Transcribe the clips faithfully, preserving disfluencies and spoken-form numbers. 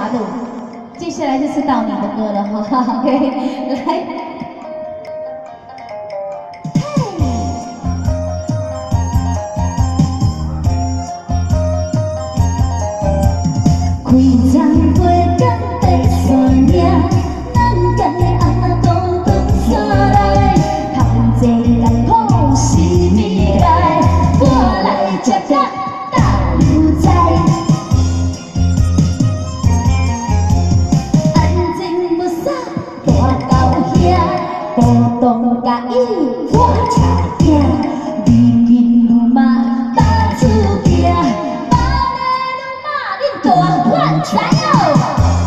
大陆。接下来就是到你的歌了哈 ，OK， 来。 开张过江白山岭，咱家的阿公转山来，头一艰苦是未来，我来吃吃大牛仔。安静不杀大狗兄，波动甲伊破茶饼，离金如马打出镜。 大款仔哦，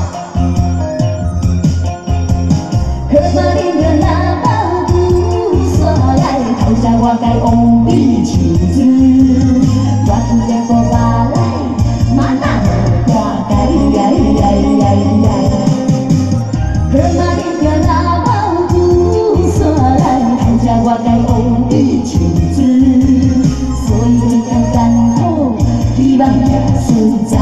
喝马啉着那包牛山来，头下我该往你唱子，我去个个巴来，马打我该呀呀呀呀。喝马啉着那包牛山来，头下我该往你唱子，所以这条甘苦，希望实在。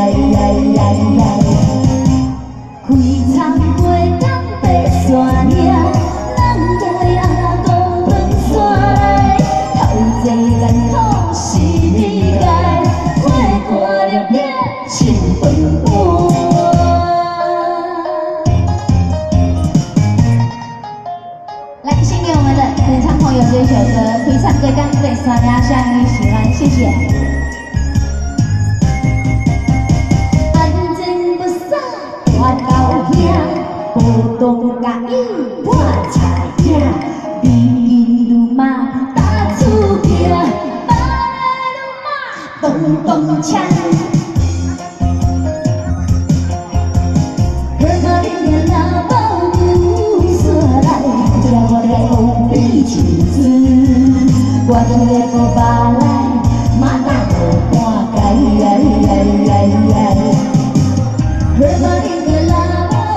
开仓过江白山岭，咱家的阿公转山来，头一艰苦是未来，快过了夜亲饭碗。来，献给我们的演唱朋友这首歌《开仓过江白山岭》，希望你喜欢，谢谢。 波动甲伊破茶影，离金如马打出镜，巴来如马咚咚锵。喝马啉着那包牛山来，这我来往你唱子，我去个个巴来，马打个半街呀呀呀呀。喝马啉着那。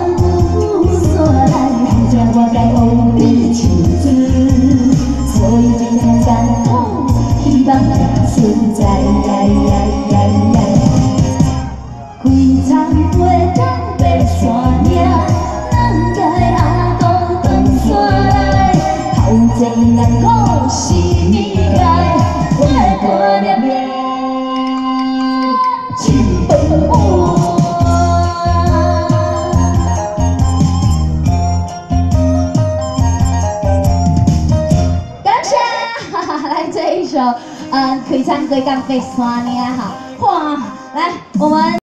我该往你唱子，所以这条甘苦，希望存在呀呀呀呀。开仓过江白山岭，咱家的阿公转山来，头一艰苦是未来，快过了夜亲饭碗。 这一首，呃，开仓过江白山岭哈，哇，来，我们。